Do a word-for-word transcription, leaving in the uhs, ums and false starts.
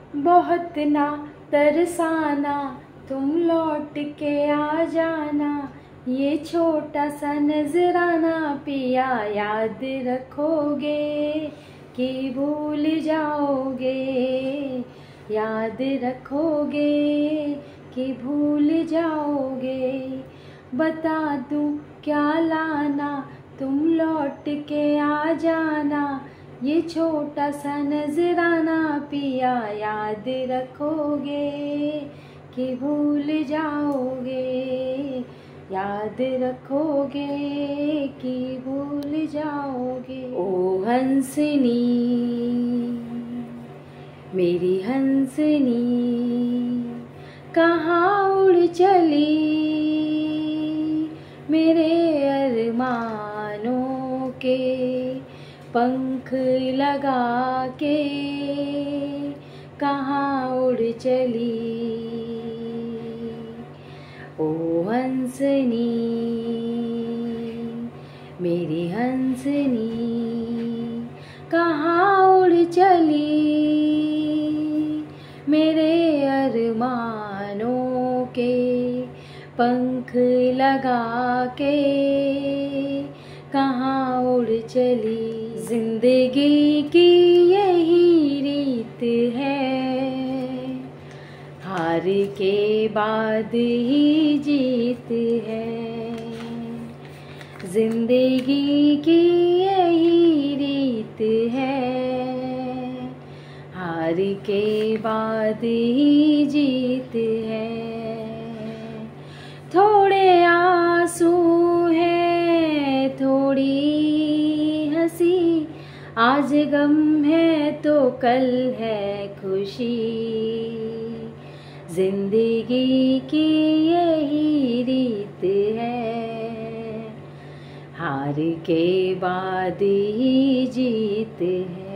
बहुत ना तरसाना, तुम लौट के आ जाना। ये छोटा सा नजराना पिया याद रखोगे कि भूल जाओगे, याद रखोगे कि भूल जाओगे। बता दूं क्या लाना, तुम लौट के आ जाना। ये छोटा सा नजराना पिया याद रखोगे कि भूल जाओगे, याद रखोगे कि भूल जाओगे। ओ हंसनी मेरी हंसनी, कहाँ उड़ चली मेरे अरमानों के पंख लगा के, कहाँ उड़ चली। ओ हंसनी मेरी हंसनी, कहाँ उड़ चली मेरे अरमानों के पंख लगा के, कहाँ उड़ चली। जिंदगी की यही रीत है, हार के बाद ही जीत है। जिंदगी की यही रीत है, हार के बाद ही जीत है। थोड़े आंसू है थोड़ी हंसी, आज गम है तो कल है खुशी। जिंदगी की यही रीत है, हार के बाद ही जीत है।